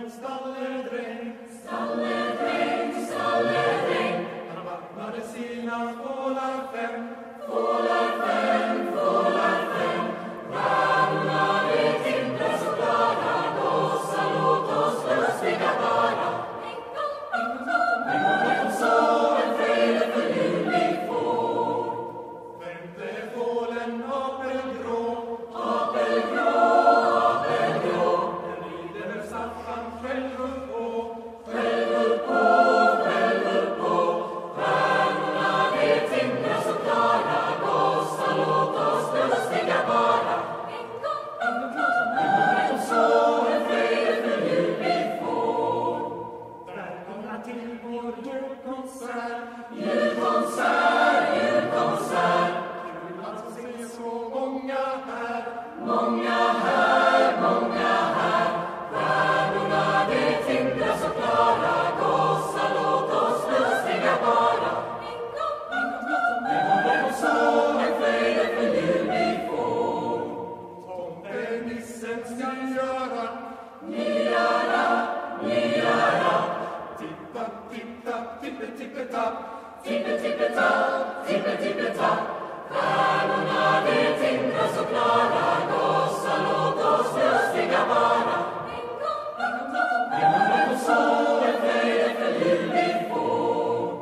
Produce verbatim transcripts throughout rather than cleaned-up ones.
en stalledräng, stalledräng, stalledräng. Han vattnade sina fålar fem, Fålar fem, fålar fem. Stjärnorna de tindrar så klara, gossa låt oss lustiga vara. En gång de så en fröjd för jul vi får. Femte fålen apelgrå, Apelgrå, apelgrå. den rider Staffan själv upp på, Själv upp på, själv upp på. Stjärnorna de tindrar så klara, gossa låt oss lustiga vara. En gång de så en fröjd för jul vi får. välkomna till vår julkonsert. Julkonsert, julkonsert. Kul att få se så många här, Många här, många här. Stjärnorna de tindrar så klara, gossa låt oss lustiga vara. En gång de så en fröjd för jul vi får. tomtenissen ska göra. Nyara, nyara. Titta, titta, tippe, tippe, tapp. Tippe, tippe, tapp, tippe, tippe, tapp. Stjärnorna de tindrar så klara, gossa låt oss lustiga vara. En gång de så en fröjd för jul vi får.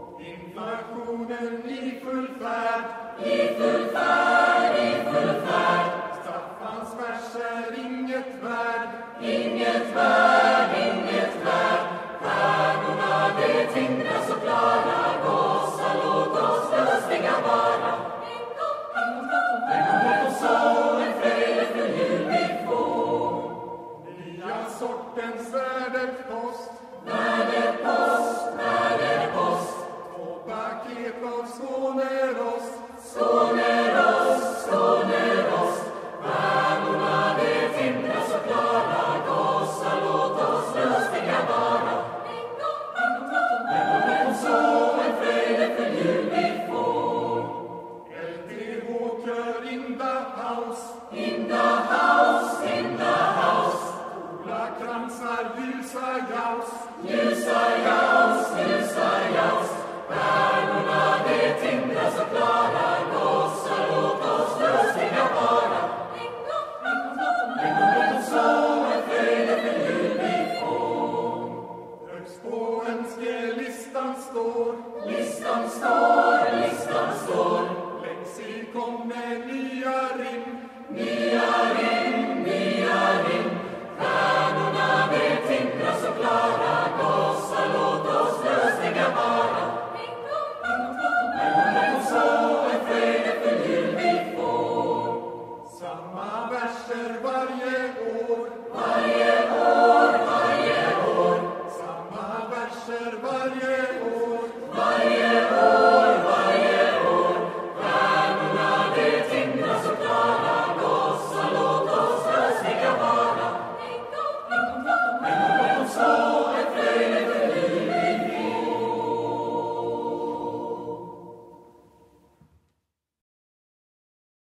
Inflationen i full färd, I full färd, i full färd. Staffans vers är inget värd. Inget värd, inget värd. Stjärnorna de tindrar så klara, gossa låt oss lustiga vara. En gång de så en fröjd för jul vi får. Nya sortens värdepost, Värdepost, värdepost. två paket av Skånerost. Skånerost, skånerost. Stjärnorna de tindrar så klara, gossa låt oss lustiga vara. En gång de så en fröjd för jul vi får. L T H-kör in the house, In the house, in the house. Ola kransar ljusa jaus. Ljusa